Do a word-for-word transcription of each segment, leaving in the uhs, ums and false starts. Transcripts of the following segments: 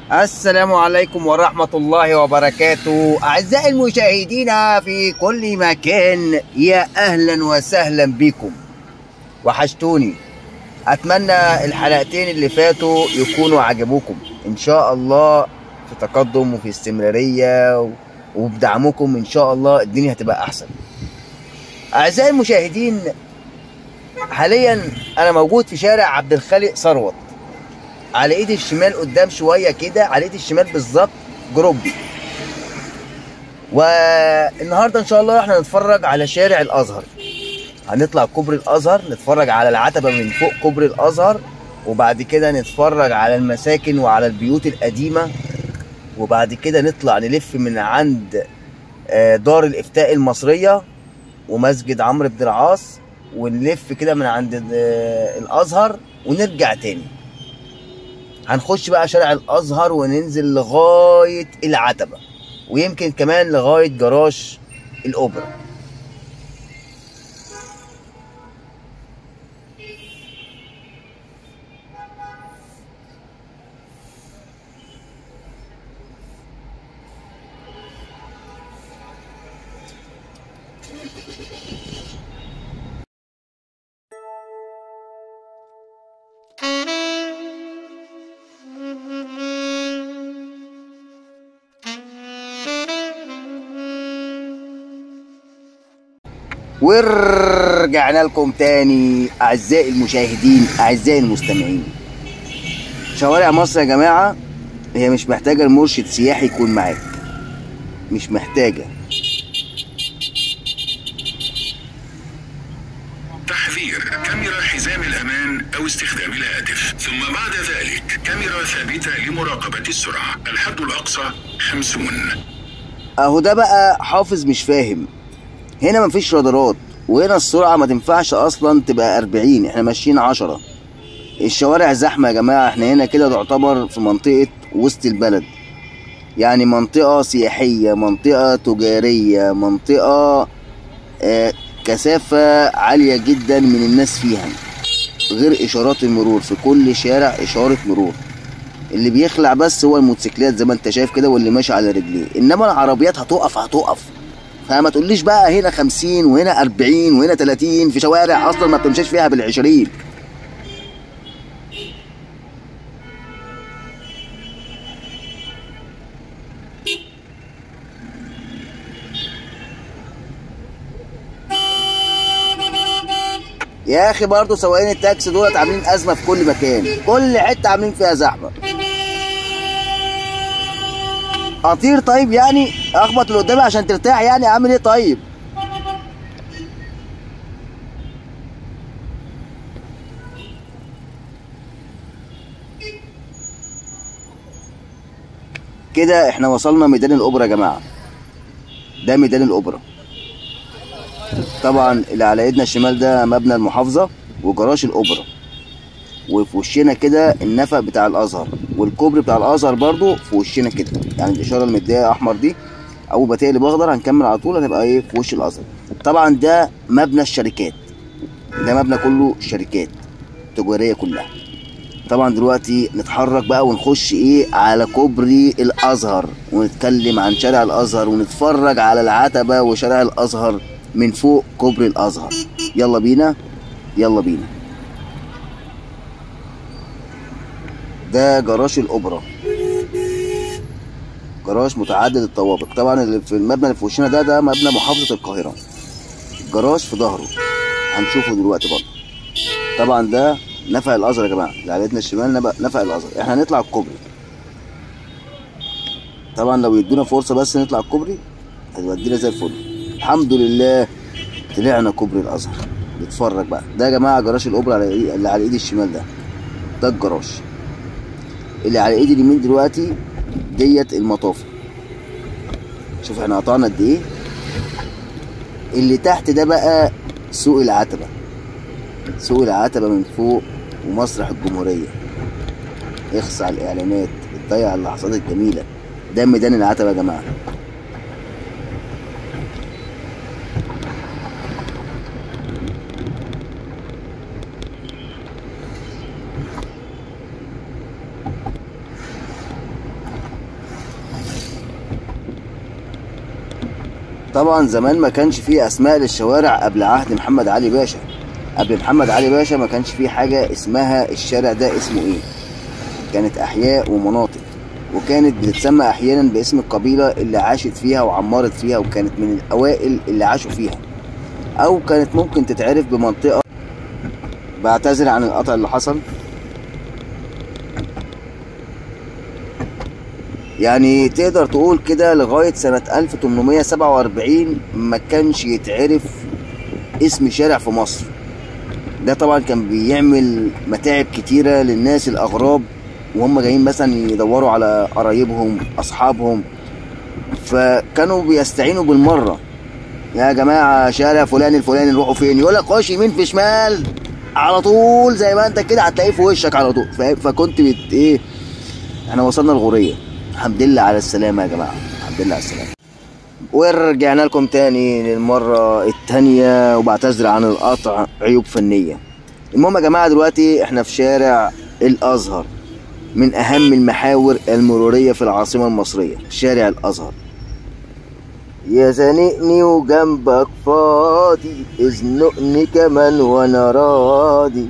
السلام عليكم ورحمة الله وبركاته. أعزائي المشاهدين في كل مكان، يا أهلا وسهلا بكم، وحشتوني. أتمنى الحلقتين اللي فاتوا يكونوا عجبوكم إن شاء الله، في تقدم وفي استمرارية، وبدعمكم إن شاء الله الدنيا هتبقى أحسن. أعزائي المشاهدين، حاليا أنا موجود في شارع عبد الخالق ثروت، على ايدي الشمال قدام شويه كده، على ايدي الشمال بالظبط جروبي. والنهارده ان شاء الله احنا نتفرج على شارع الازهر، هنطلع كوبري الازهر، نتفرج على العتبه من فوق كوبري الازهر، وبعد كده نتفرج على المساكن وعلى البيوت القديمه، وبعد كده نطلع نلف من عند دار الافتاء المصريه ومسجد عمرو بن العاص، ونلف كده من عند الازهر ونرجع تاني. هنخش بقى شارع الازهر وننزل لغايه العتبه، ويمكن كمان لغايه جراج الاوبرا. ورجعنا لكم تاني اعزائي المشاهدين، اعزائي المستمعين. شوارع مصر يا جماعه هي مش محتاجه المرشد سياحي يكون معاك، مش محتاجه. تحذير: كاميرا حزام الامان او استخدام الهاتف، ثم بعد ذلك كاميرا ثابته لمراقبه السرعه. الحد الاقصى خمسون. اهو ده بقى حافظ مش فاهم. هنا مفيش رادارات، وهنا السرعة ما تنفعش أصلا تبقى أربعين، احنا ماشيين عشرة. الشوارع زحمة يا جماعة، احنا هنا كده تعتبر في منطقة وسط البلد، يعني منطقة سياحية، منطقة تجارية، منطقة آه كثافة عالية جدا من الناس فيها، غير إشارات المرور. في كل شارع إشارة مرور، اللي بيخلع بس هو الموتوسيكلات زي ما انت شايف كده، واللي ماشي على رجليه، إنما العربيات هتقف هتقف. فما تقوليش بقى هنا خمسين وهنا أربعين وهنا تلاتين في شوارع اصلا ما بتمشيش فيها بالعشرين. يا اخي برضه سواقين التاكسي دولت عاملين ازمه في كل مكان، كل حته عاملين فيها زحمه. اطير طيب، يعني اخبط اللي قدامي عشان ترتاح، يعني اعمل ايه طيب؟ كده احنا وصلنا ميدان الاوبرا يا جماعه، ده ميدان الاوبرا. طبعا اللي على ايدنا الشمال ده مبنى المحافظه وجراج الاوبرا، وفي وشنا كده النفق بتاع الازهر، والكوبري بتاع الازهر برضو في وشنا كده، يعني الاشاره المديه احمر دي او بتقلب باخضر هنكمل على طول، هنبقى ايه في وش الازهر. طبعا ده مبنى الشركات، ده مبنى كله شركات تجاريه كلها. طبعا دلوقتي نتحرك بقى ونخش ايه على كوبري الازهر، ونتكلم عن شارع الازهر، ونتفرج على العتبه وشارع الازهر من فوق كوبري الازهر. يلا بينا يلا بينا. ده جراج الاوبرا، جراج متعدد الطوابق. طبعا اللي في المبنى اللي في وشنا ده ده مبنى محافظه القاهره، الجراج في ظهره هنشوفه دلوقتي برضه. طبعا ده نفق الازهر يا جماعه، اللي على ايدنا الشمال نفق الازهر. احنا هنطلع الكوبري، طبعا لو يدونا فرصه بس نطلع الكوبري هتودينا زي الفل. الحمد لله طلعنا كوبري الازهر. نتفرج بقى. ده يا جماعه جراج الاوبرا اللي على ايدي الشمال ده، ده الجراج. اللي على ايدي اليمين دلوقتي ديت المطافي. شوف احنا قطعنا قد ايه. اللي تحت ده بقى سوق العتبه، سوق العتبه من فوق ومسرح الجمهوريه. اخص على الاعلانات، بتضيع اللحظات الجميله. ده ميدان العتبه يا جماعه. طبعا زمان ما كانش فيه اسماء للشوارع قبل عهد محمد علي باشا. قبل محمد علي باشا ما كانش فيه حاجة اسمها الشارع ده اسمه ايه. كانت احياء ومناطق، وكانت بتتسمى احيانا باسم القبيلة اللي عاشت فيها وعمرت فيها وكانت من الاوائل اللي عاشوا فيها، او كانت ممكن تتعرف بمنطقة. بعتذر عن القطع اللي حصل. يعني تقدر تقول كده لغاية سنة ألف وتمنمية سبعة وأربعين ما كانش يتعرف اسم شارع في مصر. ده طبعا كان بيعمل متاعب كتيرة للناس الأغراب وهم جايين مثلا يدوروا على قرايبهم أصحابهم، فكانوا بيستعينوا بالمرة. يا جماعة شارع فلان الفلاني نروحوا فين؟ يقول لك خش يمين في شمال على طول، زي ما انت كده هتلاقيه في وشك على طول، فاهم؟ فكنت بت ايه، احنا وصلنا الغورية. الحمد لله على السلامة يا جماعة، الحمد لله على السلامة. ورجعنا لكم تاني للمرة التانية، وبعتذر عن القطع، عيوب فنية. المهم يا جماعة دلوقتي احنا في شارع الأزهر، من أهم المحاور المرورية في العاصمة المصرية، شارع الأزهر. يا زنقني وجنبك فاضي، ازنقني كمان وانا راضي.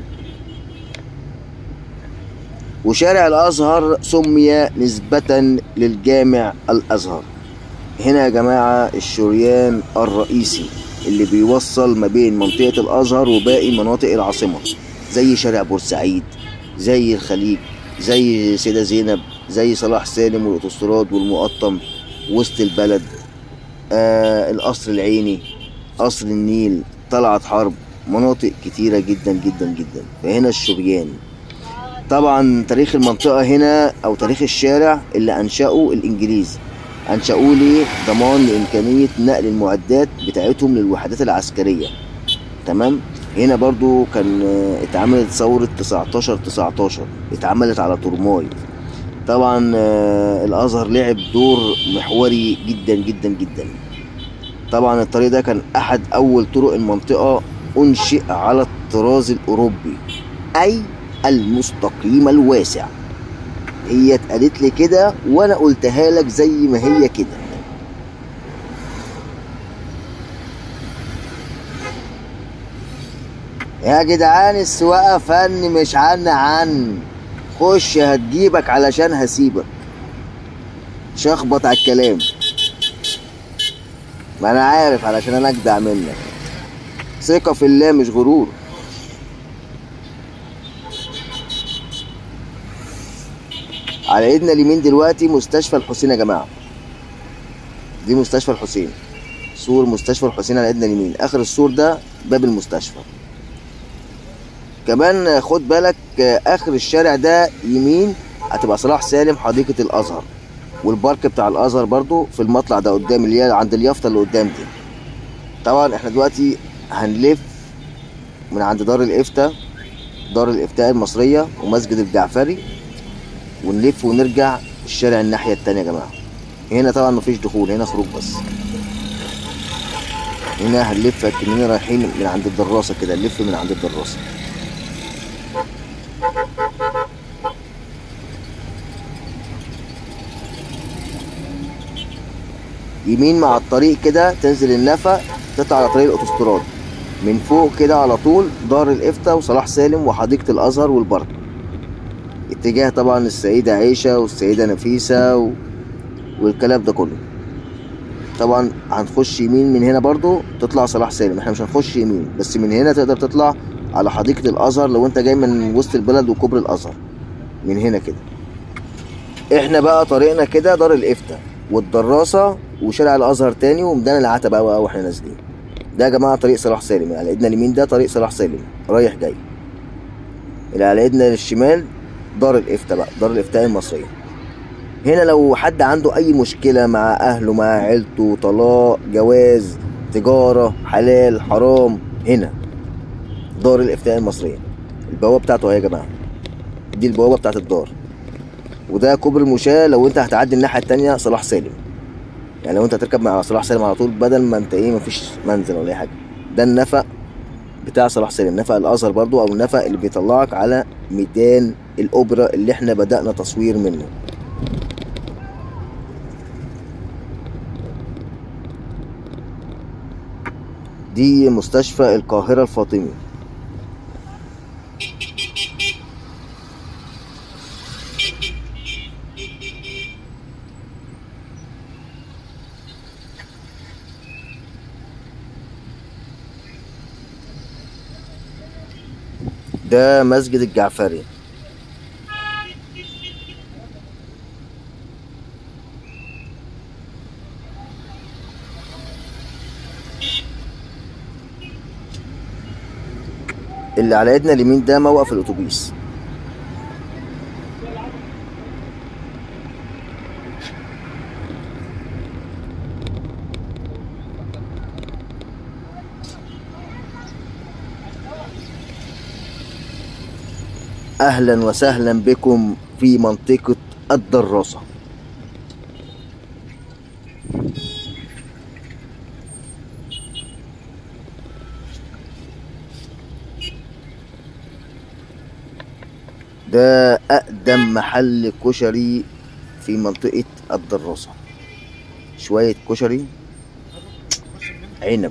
وشارع الأزهر سمي نسبة للجامع الأزهر. هنا يا جماعة الشريان الرئيسي اللي بيوصل ما بين منطقة الأزهر وباقي مناطق العاصمة، زي شارع بورسعيد، زي الخليج، زي سيدة زينب، زي صلاح سالم والأوتوستراد والمقطم، وسط البلد، آه القصر العيني، قصر النيل، طلعت حرب، مناطق كتيرة جدا جدا جدا. فهنا الشريان. طبعا تاريخ المنطقة هنا أو تاريخ الشارع اللي أنشأه الإنجليز، أنشأوه ليه؟ ضمان لإمكانية نقل المعدات بتاعتهم للوحدات العسكرية. تمام. هنا برضو كان اتعملت ثورة تسعتاشر تسعتاشر، اتعملت على ترماي. طبعا الأزهر لعب دور محوري جدا جدا جدا. طبعا الطريق ده كان أحد أول طرق المنطقة، أنشئ على الطراز الأوروبي، أي المستقيم الواسع. هي اتقالت لي كده وانا قلتها لك زي ما هي كده. يا جدعان السواقه فن مش عن عن خش هتجيبك علشان هسيبك. شخبط على الكلام، ما انا عارف علشان انا اجدع منك. ثقه في الله مش غرور. على ايدنا اليمين دلوقتي مستشفى الحسين يا جماعه. دي مستشفى الحسين، سور مستشفى الحسين على ايدنا اليمين. اخر السور ده باب المستشفى. كمان خد بالك اخر الشارع ده يمين هتبقى صلاح سالم، حديقه الازهر، والبارك بتاع الازهر برضو في المطلع ده قدام، اللي هي عند اليافطه اللي قدام دي. طبعا احنا دلوقتي هنلف من عند دار الافتاء، دار الافتاء المصريه ومسجد الجعفري، ونلف ونرجع الشارع الناحية التانية يا جماعة. هنا طبعا مفيش دخول، هنا خروج بس. هنا هنلف كأننا رايحين من عند الدراسة كده، نلف من عند الدراسة. يمين مع الطريق كده تنزل النفق، تطلع على طريق الأوتوستراد من فوق كده على طول، دار الإفتاء وصلاح سالم وحديقة الأزهر والبارك. اتجاه طبعا السيدة عيشة والسيدة نفيسة و... والكلام ده كله. طبعا هنخش يمين من هنا برضو تطلع صلاح سالم. احنا مش هنخش يمين، بس من هنا تقدر تطلع على حديقة الازهر لو انت جاي من وسط البلد وكوبري الازهر من هنا كده. احنا بقى طريقنا كده دار الافتاء والدراسة وشارع الازهر تاني وميدان العتبة بقى واحنا نازلين. ده يا جماعة طريق صلاح سالم. على ايدنا اليمين ده طريق صلاح سالم رايح جاي. اللي على ايدنا الشمال دار الافتاء بقى، دار الافتاء المصرية. هنا لو حد عنده اي مشكلة مع اهله، مع عيلته، طلاق، جواز، تجارة، حلال، حرام، هنا دار الافتاء المصرية. البوابة بتاعته اهي يا جماعة، دي البوابة بتاعت الدار. وده كوبري المشاة لو انت هتعدي الناحية التانية صلاح سالم. يعني لو انت هتركب مع صلاح سالم على طول، بدل ما انت ايه مفيش منزل ولا اي حاجة. ده النفق بتاع صلاح سالم، نفق الازهر برضو، او النفق اللي بيطلعك على ميدان الاوبرا اللي احنا بدأنا تصوير منه. دي مستشفى القاهرة الفاطمي. ده مسجد الجعفري. اللي على ايدنا اليمين ده موقف الاتوبيس. اهلا وسهلا بكم في منطقة الدراسة. ده اقدم محل كشري في منطقة الدراسة. شوية كشري عنب.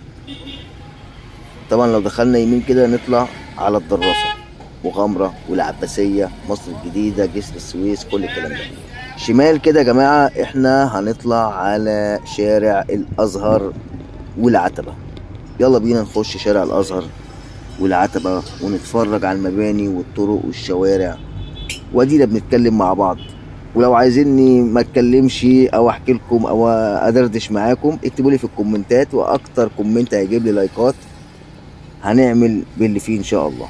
طبعا لو دخلنا يمين كده نطلع على الدراسة، مغامرة والعباسية، مصر الجديدة، جسر السويس، كل الكلام ده. شمال كده يا جماعة احنا هنطلع على شارع الازهر والعتبة. يلا بينا نخش شارع الازهر والعتبة ونتفرج على المباني والطرق والشوارع، وادينا بنتكلم مع بعض. ولو عايزيني ما اتكلمش او احكي لكم او ادردش معاكم اكتبوا لي في الكومنتات، واكتر كومنت هيجيب لي لايكات هنعمل باللي فيه ان شاء الله.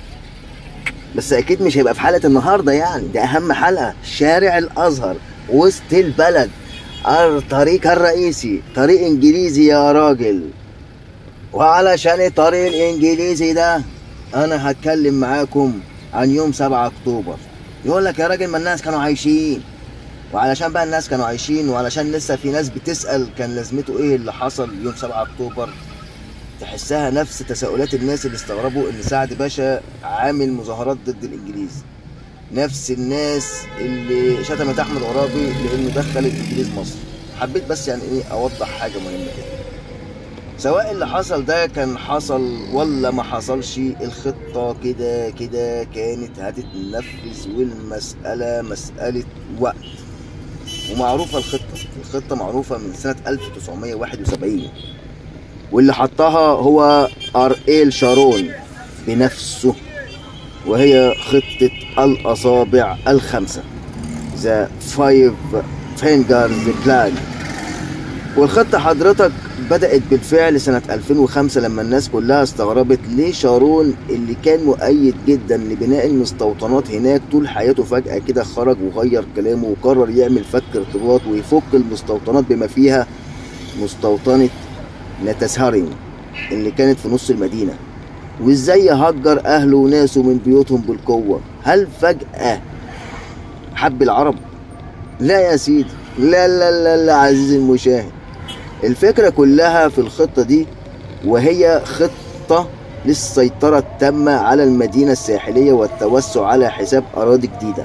بس اكيد مش هيبقى في حلقة النهاردة، يعني ده اهم حلقة. شارع الازهر وسط البلد، الطريق الرئيسي، طريق انجليزي يا راجل. وعلشان الطريق الانجليزي ده انا هتكلم معاكم عن يوم سبعة اكتوبر. يقول لك يا راجل ما الناس كانوا عايشين، وعلشان بقى الناس كانوا عايشين وعلشان لسه في ناس بتسأل كان لازمته ايه اللي حصل يوم سبعة اكتوبر، تحسها نفس تساؤلات الناس اللي استغربوا ان سعد باشا عامل مظاهرات ضد الانجليز، نفس الناس اللي شتمت احمد عرابي لانه دخل الانجليز مصر. حبيت بس يعني ايه اوضح حاجه مهمه كده. سواء اللي حصل ده كان حصل ولا ما حصلش، الخطه كده كده كانت هتتنفذ، والمساله مساله وقت. ومعروفه الخطه، الخطه معروفه من سنه ألف وتسعمية وواحد وسبعين، واللي حطها هو اريل شارون بنفسه، وهي خطة الأصابع الخمسة، ذا فايف فينجرز بلان. والخطة حضرتك بدأت بالفعل سنة ألفين وخمسة لما الناس كلها استغربت ليه شارون اللي كان مؤيد جدا لبناء المستوطنات هناك طول حياته فجأة كده خرج وغير كلامه وقرر يعمل فك ارتباط ويفك المستوطنات بما فيها مستوطنة نتسهرين اللي كانت في نص المدينة. وازاي يهجر اهله وناسه من بيوتهم بالقوة؟ هل فجأة حب العرب؟ لا يا سيدي، لا لا لا لا عزيزي المشاهد. الفكرة كلها في الخطة دي، وهي خطة للسيطرة التامة على المدينة الساحلية والتوسع على حساب أراضي جديدة.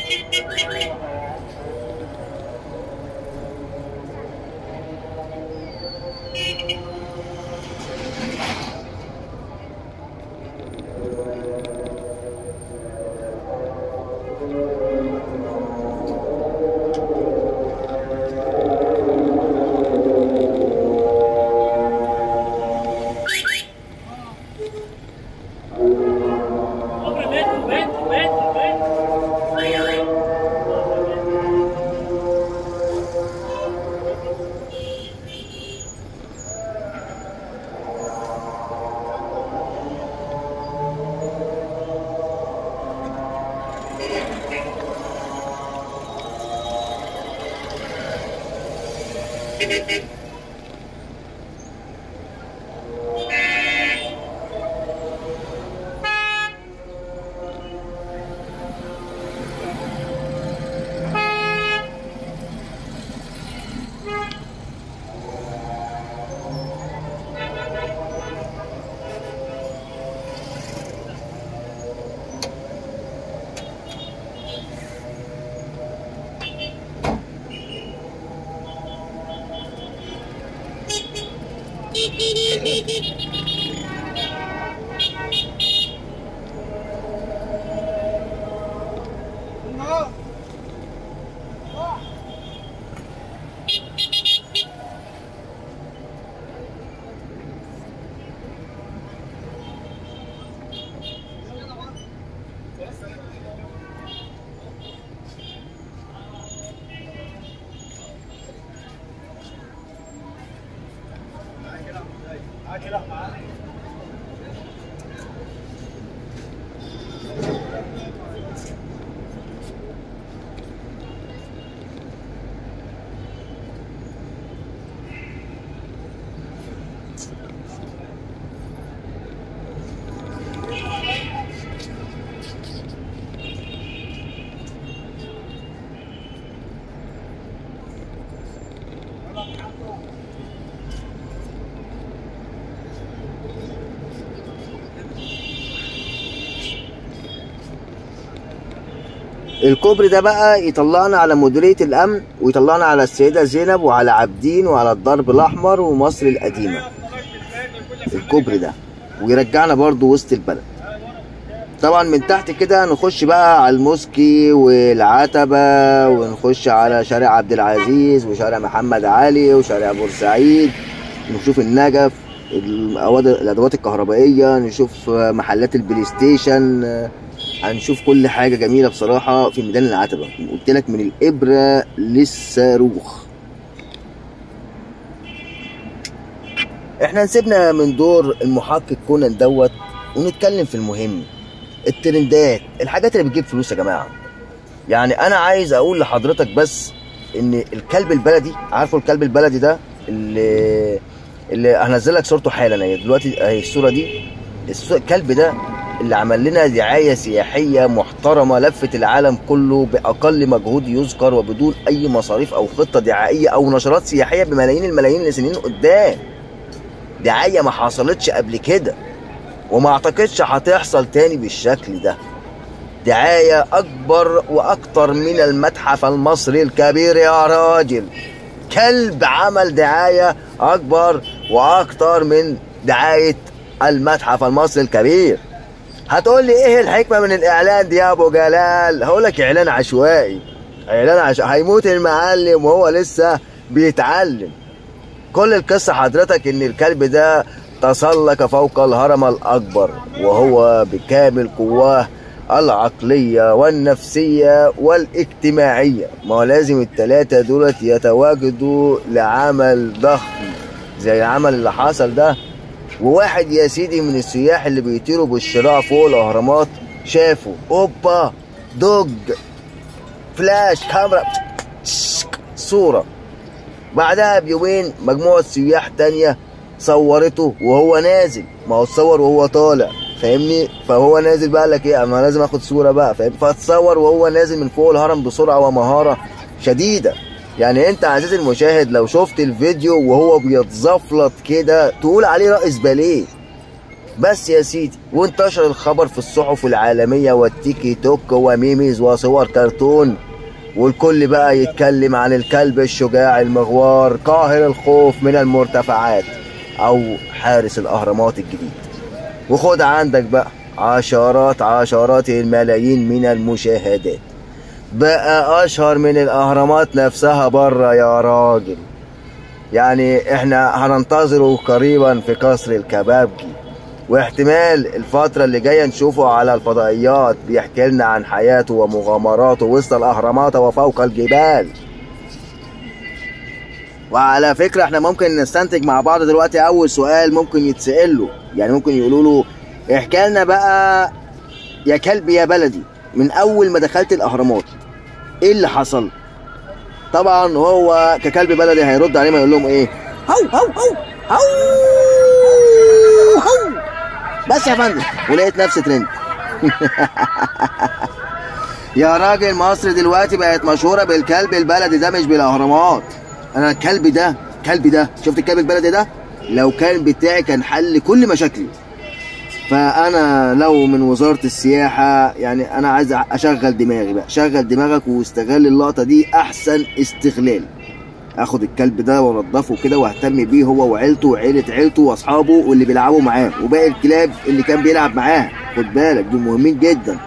الكوبري ده بقى يطلعنا على مديرية الأمن، ويطلعنا على السيدة زينب وعلى عابدين وعلى الضرب الأحمر ومصر القديمة. الكوبري ده ويرجعنا برضو وسط البلد. طبعا من تحت كده نخش بقى على الموسكي والعتبة، ونخش على شارع عبد العزيز وشارع محمد علي وشارع بورسعيد، نشوف النجف، الأدوات الكهربائية، نشوف محلات البلاي ستيشن، هنشوف كل حاجة جميلة بصراحة في ميدان العتبة. قلت لك من الإبرة للصاروخ. احنا نسيبنا من دور المحقق كونان دوت ونتكلم في المهم، الترندات، الحاجات اللي بتجيب فلوس يا جماعة. يعني أنا عايز أقول لحضرتك بس إن الكلب البلدي، عارفه الكلب البلدي ده اللي اللي هنزل لك صورته حالا اهي دلوقتي اهي الصورة دي. الكلب ده اللي عمل لنا دعاية سياحية محترمة لفت العالم كله بأقل مجهود يذكر وبدون أي مصاريف أو خطة دعائية أو نشرات سياحية بملايين الملايين لسنين قدام. دعاية ما حصلتش قبل كده وما أعتقدش هتحصل تاني بالشكل ده. دعاية أكبر وأكتر من المتحف المصري الكبير يا راجل. كلب عمل دعاية أكبر وأكتر من دعاية المتحف المصري الكبير. هتقول لي ايه الحكمه من الاعلان دي يا ابو جلال؟ هقول لك اعلان عشوائي، اعلان عشوائي. هيموت المعلم وهو لسه بيتعلم. كل القصه حضرتك ان الكلب ده تسلق فوق الهرم الاكبر وهو بكامل قواه العقليه والنفسيه والاجتماعيه. ما هو لازم الثلاثه دولت يتواجدوا لعمل ضخم زي العمل اللي حصل ده. وواحد يا سيدي من السياح اللي بيطيروا بالشراع فوق الاهرامات شافوا اوبا دوج فلاش كاميرا صوره. بعدها بيومين مجموعه سياح تانية صورته وهو نازل. ما هو اتصور وهو طالع، فاهمني؟ فهو نازل بقى لك ايه، انا لازم اخد صوره بقى، فاهم؟ فاتصور وهو نازل من فوق الهرم بسرعه ومهاره شديده. يعني انت عزيزي المشاهد لو شفت الفيديو وهو بيتزفلط كده تقول عليه رائس باليه. بس يا سيدي، وانتشر الخبر في الصحف العالمية والتيكي توك وميميز وصور كرتون، والكل بقى يتكلم عن الكلب الشجاع المغوار قاهر الخوف من المرتفعات، او حارس الاهرامات الجديد. وخد عندك بقى عشرات عشرات الملايين من المشاهدات، بقى اشهر من الاهرامات نفسها بره يا راجل. يعني احنا هننتظره قريبا في قصر الكبابجي، واحتمال الفترة اللي جاية نشوفه على الفضائيات بيحكي لنا عن حياته ومغامراته وسط الأهرامات وفوق الجبال. وعلى فكرة احنا ممكن نستنتج مع بعض دلوقتي أول سؤال ممكن يتسأل له، يعني ممكن يقولوا له احكي لنا بقى يا كلب يا بلدي، من أول ما دخلت الأهرامات إيه اللي حصل؟ طبعا هو ككلب بلدي هيرد عليهم يقول لهم إيه؟ هو هو هو هو هو بس يا فندم، ولقيت نفسي ترند. يا راجل مصر دلوقتي بقت مشهوره بالكلب البلدي ده مش بالاهرامات. انا الكلب ده الكلب ده شفت الكلب البلدي ده لو كان بتاعي كان حل كل مشاكلي. فانا لو من وزاره السياحه يعني انا عايز اشغل دماغي بقى، شغل دماغك واستغل اللقطه دي احسن استغلال. اخد الكلب ده وانضفه كده واهتم بيه هو وعيلته وعيله عيلته واصحابه واللي بيلعبوا معاه وباقي الكلاب اللي كان بيلعب معاه، خد بالك دول مهمين جدا.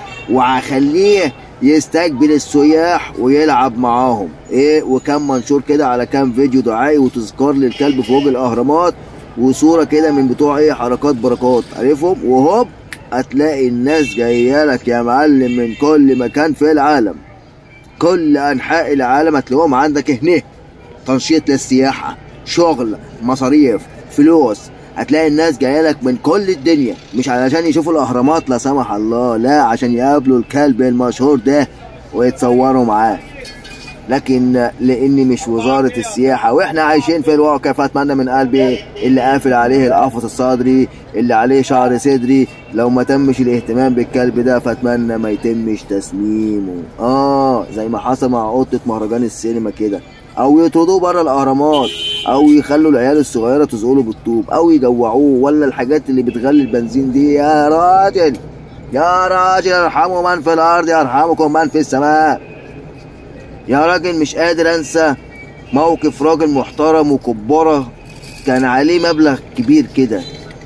وهخليه يستقبل السياح ويلعب معاهم ايه، وكم منشور كده على كام فيديو دعائي وتذكار للكلب في وجه الاهرامات، وصوره كده من بتوع ايه حركات بركات عارفهم، وهوب هتلاقي الناس جايه لك يا معلم من كل مكان في العالم، كل انحاء العالم هتلاقوهم عندك هنا. تنشيط للسياحه، شغل، مصاريف، فلوس، هتلاقي الناس جايه لك من كل الدنيا، مش علشان يشوفوا الاهرامات لا سمح الله، لا عشان يقابلوا الكلب المشهور ده ويتصوروا معاه. لكن لاني مش وزاره السياحه واحنا عايشين في الواقع، فاتمنى من قلبي اللي قافل عليه القفص الصدري، اللي عليه شعر صدري، لو ما تمش الاهتمام بالكلب ده فاتمنى ما يتمش تسميمه، اه زي ما حصل مع قطه مهرجان السينما كده، او يطردوه بره الاهرامات، او يخلوا العيال الصغيره تزقله بالطوب، او يجوعوه، ولا الحاجات اللي بتغلي البنزين دي. يا راجل يا راجل ارحموا من في الارض يرحمكم من في السماء. يا راجل مش قادر انسى موقف راجل محترم وكبارة كان عليه مبلغ كبير كده،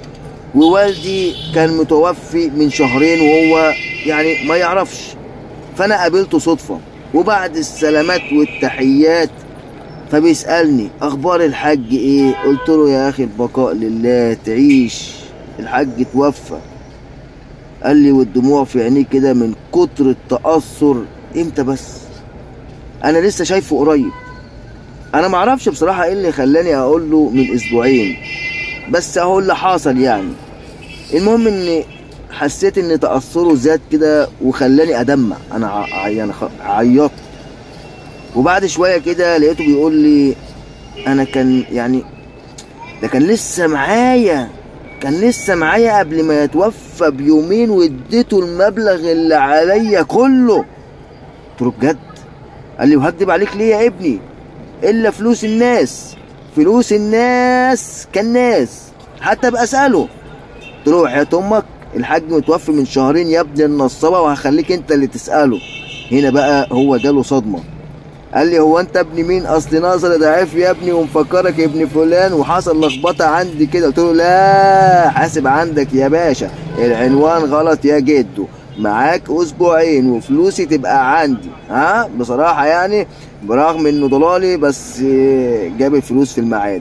ووالدي كان متوفي من شهرين وهو يعني ما يعرفش، فانا قابلته صدفة وبعد السلامات والتحيات فبيسألني اخبار الحاج ايه، قلت له يا اخي البقاء لله تعيش، الحاج توفى. قال لي والدموع في عينيه كده من كتر التأثر. امتى بس؟ انا لسه شايفه قريب. انا معرفش بصراحة ايه اللي خلاني اقول له من اسبوعين، بس اهو اللي حاصل يعني. المهم اني حسيت ان تأثره زاد كده وخلاني ادمع، انا ع... يعني عيطت. وبعد شوية كده لقيته بيقول لي انا كان يعني ده كان لسه معايا كان لسه معايا قبل ما يتوفى بيومين واديته المبلغ اللي عليا كله. قلت له بجد؟ قال لي وهكدب عليك ليه يا ابني، الا فلوس الناس، فلوس الناس كالناس حتى ابقى اساله. قلت له وحياة امك الحاج متوفي من شهرين يا ابن النصابه وهخليك انت اللي تساله. هنا بقى هو جاله صدمه، قال لي هو انت ابن مين؟ اصل ناظر ضعيف يا ابني ومفكرك ابن فلان وحصل لخبطه عندي كده. قلت له لا حاسب عندك يا باشا، العنوان غلط يا جدو، معاك اسبوعين وفلوسي تبقى عندي. ها بصراحه يعني برغم انه ضلالي بس جاب الفلوس في الميعاد.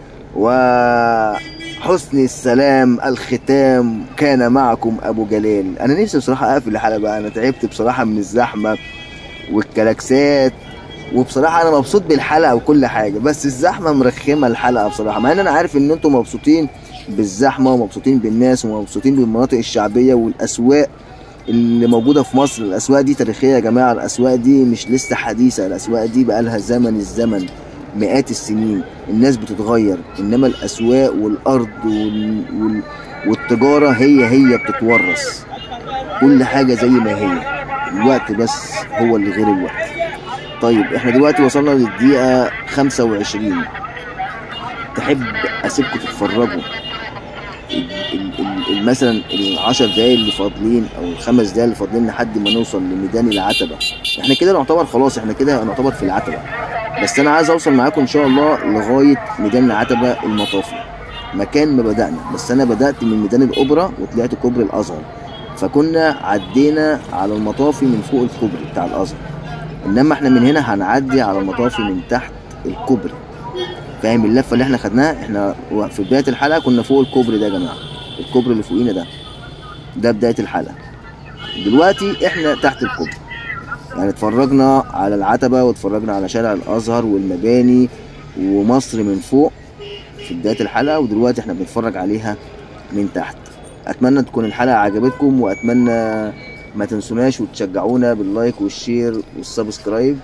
وحسن السلام الختام كان معكم ابو جلال. انا نفسي بصراحه اقفل الحلقه بقى، انا تعبت بصراحه من الزحمه والكلاكسات، وبصراحه انا مبسوط بالحلقه وكل حاجه، بس الزحمه مرخمه الحلقه بصراحه، مع ان انا عارف ان انتم مبسوطين بالزحمه ومبسوطين بالناس ومبسوطين بالمناطق الشعبيه والاسواق اللي موجوده في مصر. الاسواق دي تاريخيه يا جماعه، الاسواق دي مش لسه حديثه، الاسواق دي بقى لها زمن الزمن مئات السنين، الناس بتتغير، انما الاسواق والارض وال... وال... والتجاره هي هي بتتورث، كل حاجه زي ما هي، الوقت بس هو اللي غير الوقت. طيب احنا دلوقتي وصلنا للدقيقه خمسة وعشرين، تحب اسيبكم تتفرجوا ال... ال... ال... مثلا العشر دقايق اللي فاضلين او الخمس دقايق اللي فاضلين لحد ما نوصل لميدان العتبه، احنا كده نعتبر خلاص، احنا كده نعتبر في العتبه. بس انا عايز اوصل معاكم ان شاء الله لغايه ميدان العتبه المطافي مكان ما بدانا. بس انا بدات من ميدان الاوبرا وطلعت كوبري الازهر، فكنا عدينا على المطافي من فوق الكوبري بتاع الازهر، انما احنا من هنا هنعدي على المطافي من تحت الكوبري. فاهم اللفه اللي احنا خدناها؟ احنا في بدايه الحلقه كنا فوق الكوبري ده يا جماعه، الكوبري اللي فوقينا ده ده بدايه الحلقه. دلوقتي احنا تحت الكوبري، يعني اتفرجنا على العتبه واتفرجنا على شارع الازهر والمباني ومصر من فوق في بدايه الحلقه، ودلوقتي احنا بنتفرج عليها من تحت. اتمنى تكون الحلقه عجبتكم، واتمنى ما تنسوناش وتشجعونا باللايك والشير والسبسكرايب.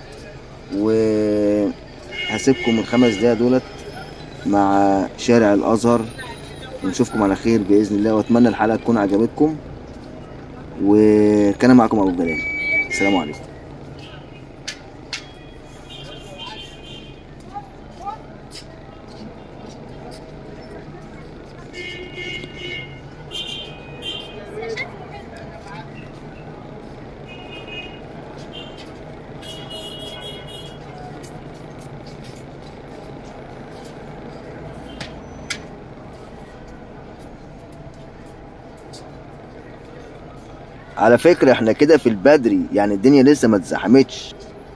وهسيبكم الخمس دقايق دولت مع شارع الازهر، ونشوفكم على خير باذن الله. واتمنى الحلقه تكون عجبتكم، وكان معكم ابو جلال. السلام عليكم. على فكرة احنا كده في البدري، يعني الدنيا لسه ما اتزحمتش.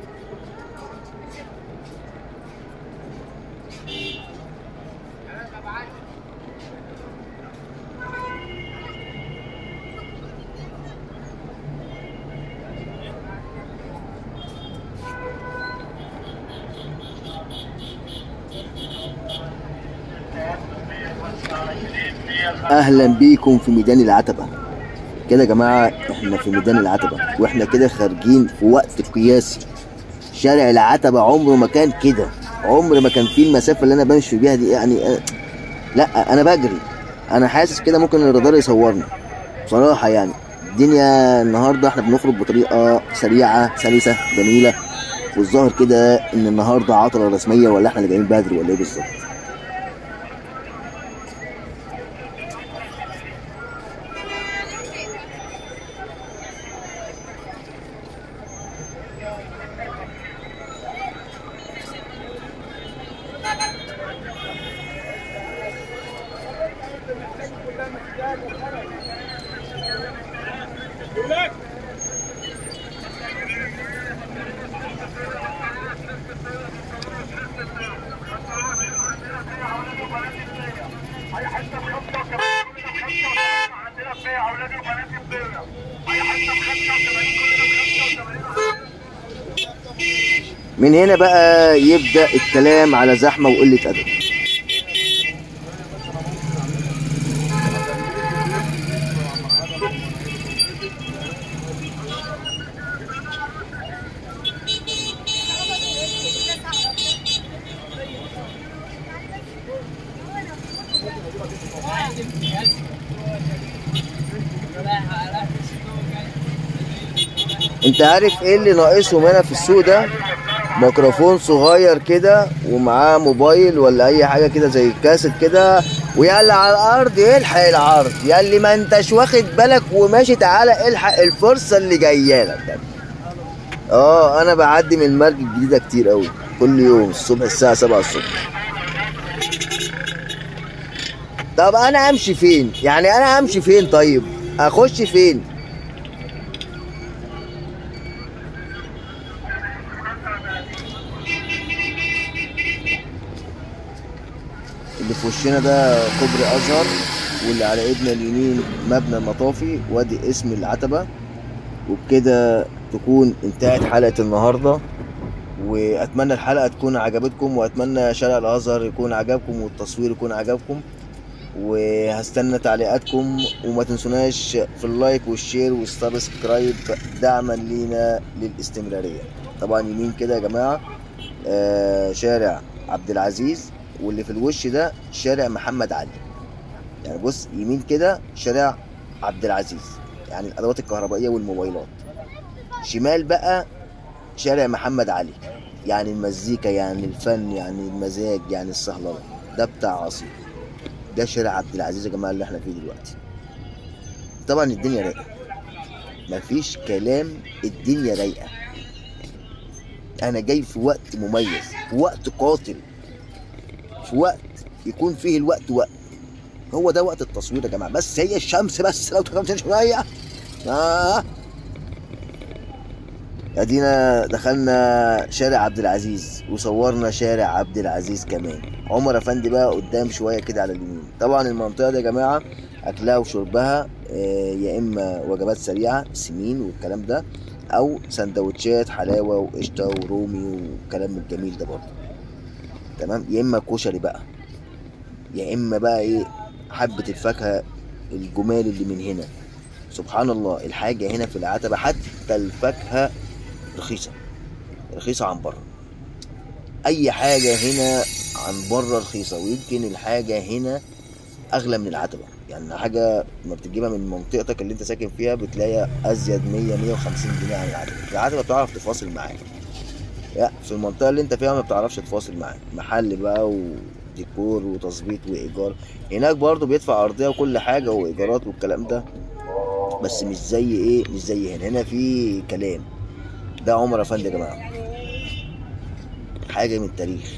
اهلا بيكم في ميدان العتبة. كده يا جماعه احنا في ميدان العتبه، واحنا كده خارجين في وقت قياسي. شارع العتبه عمره ما كان كده، عمر ما كان فيه المسافه اللي انا بمشي بيها دي. يعني أنا لا انا بجري، انا حاسس كده ممكن الرادار يصورني بصراحه. يعني الدنيا النهارده احنا بنخرج بطريقه سريعه سلسه جميله، والظاهر كده ان النهارده عطله رسميه، ولا احنا اللي جايين بدري ولا ايه بالظبط؟ من هنا بقى يبدأ الكلام على زحمة وقلة أدب. انت عارف ايه اللي ناقصهم هنا في السوق ده؟ ميكروفون صغير كده ومعاه موبايل ولا اي حاجه كده زي الكاسيت كده، ويلا على الارض الحق العرض، ياللي ما انتش واخد بالك وماشي تعالى الحق الفرصه اللي جايه لك. اه انا بعدي من المرج الجديده كتير قوي كل يوم الصبح الساعه سبعة الصبح. طب انا امشي فين؟ يعني انا امشي فين؟ طيب اخش فين؟ اللي في وشنا ده كوبري ازهر، واللي على ايدنا اليمين مبنى المطافي وادي اسم العتبه. وبكده تكون انتهت حلقه النهارده، واتمنى الحلقه تكون عجبتكم، واتمنى شارع الازهر يكون عجبكم والتصوير يكون عجبكم، وهستنى تعليقاتكم. وما تنسوناش في اللايك والشير والسبسكرايب دعما لينا للاستمراريه. طبعا يمين كده يا جماعه آه شارع عبد العزيز، واللي في الوش ده شارع محمد علي. يعني بص يمين كده شارع عبد العزيز، يعني الادوات الكهربائيه والموبايلات. شمال بقى شارع محمد علي، يعني المزيكا، يعني الفن، يعني المزاج، يعني الصهلله. ده بتاع عصير. ده شارع عبد العزيز يا جماعه اللي احنا فيه دلوقتي. طبعا الدنيا رايقه، مفيش كلام، الدنيا رايقه. انا جاي في وقت مميز، في وقت قاتل، في وقت يكون فيه الوقت وقت. هو ده وقت التصوير يا جماعه. بس هي الشمس بس لو تكرمتين شويه. اه ادينا دخلنا شارع عبد العزيز وصورنا شارع عبد العزيز كمان. عمر افندي بقى قدام شويه كده على اليمين. طبعا المنطقه دي يا جماعه اكلها وشربها آه يا اما وجبات سريعه سمين والكلام ده، او سندوتشات حلاوه وقشطه ورومي والكلام الجميل ده برضه. تمام. يا اما كشري بقى، يا اما بقى ايه حبه الفاكهه الجمال اللي من هنا. سبحان الله الحاجه هنا في العتبه حتى الفاكهه رخيصه، رخيصه عن بره. اي حاجه هنا عن بره رخيصه، ويمكن الحاجه هنا اغلى من العتبه. يعني حاجه ما بتجيبها من منطقتك اللي انت ساكن فيها بتلاقيها ازيد مية مية وخمسين جنيه عن العتبه. العتبه بتعرف تفاصل معاك، لا في المنطقه اللي انت فيها ما بتعرفش تفاصل معاك. محل بقى وديكور وتظبيط وايجار. هناك برضو بيدفع ارضيه وكل حاجه وايجارات والكلام ده، بس مش زي ايه، مش زي هنا. هنا في كلام. ده عمر افندي يا جماعه، حاجه من التاريخ.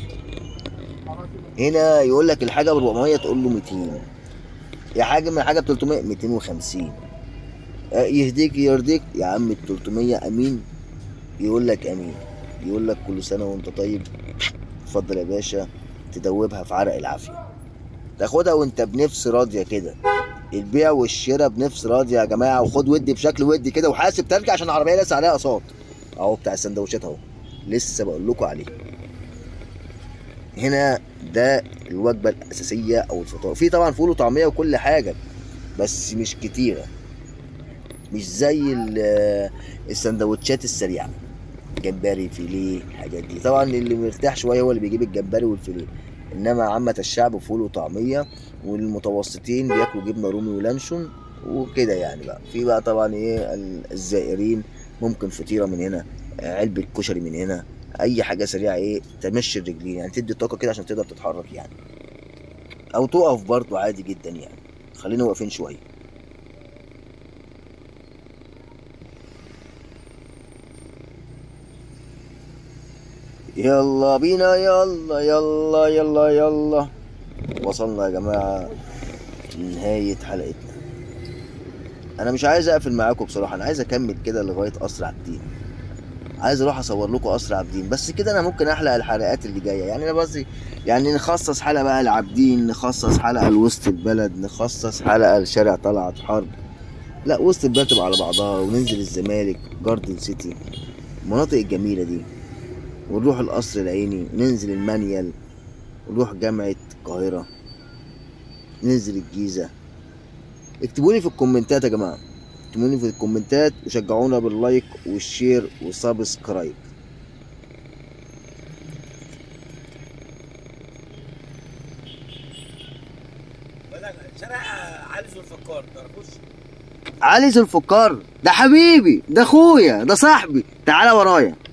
هنا يقول لك الحاجه ب أربعمية تقول له ميتين، يا حاجه من حاجه ب تلتمية ميتين وخمسين. يهديك يرضيك يا عم ال تلتمية امين، يقول لك امين، يقول لك كل سنه وانت طيب. اتفضل يا باشا، تدوبها في عرق العافيه، تاخدها وانت بنفس راضيه كده. البيع والشراء بنفس راضيه يا جماعه، وخد ودي بشكل ودي كده، وحاسب ترجع عشان العربيه لسه عليها اقساط. اهو بتاع السندوتشات اهو لسه بقول لكم عليه. هنا ده الوجبه الاساسيه او الفطار. في طبعا فول وطعميه وكل حاجه بس مش كتيره، مش زي السندوتشات السريعه. جمبري فيليه الحاجات دي. طبعا اللي مرتاح شويه هو اللي بيجيب الجمبري والفيليه، انما عامه الشعب فول وطعميه، والمتوسطين بياكلوا جبنه رومي ولانشون وكده يعني. بقى في بقى طبعا ايه الزائرين ممكن فطيره من هنا، علبه كشري من هنا، اي حاجه سريعه ايه تمشي الرجلين يعني، تدي طاقه كده عشان تقدر تتحرك يعني، او تقف برضه عادي جدا يعني. خلينا واقفين شويه. يلا بينا، يلا يلا يلا يلا. وصلنا يا جماعه لنهايه حلقتنا. انا مش عايز اقفل معاكم بصراحه، انا عايز اكمل كده لغايه قصر عابدين. عايز اروح اصور لكم قصر عابدين، بس كده انا ممكن احلق الحلقات اللي جايه يعني. انا بس يعني نخصص حلقه بقى لعابدين، نخصص حلقه لوسط البلد، نخصص حلقه لشارع طلعت حرب. لا وسط البلد تبقى على بعضها، وننزل الزمالك، جاردن سيتي، المناطق الجميله دي، ونروح القصر العيني، وننزل المانيال، ونروح جامعه القاهره، ننزل الجيزه. اكتبوا لي في الكومنتات يا جماعه، اكتبوا لي في الكومنتات وشجعونا باللايك والشير والسبسكرايب. شارع علي ذو الفقار تعرفوش؟ علي ذو الفقار ده حبيبي، ده اخويا، ده صاحبي. تعالى ورايا.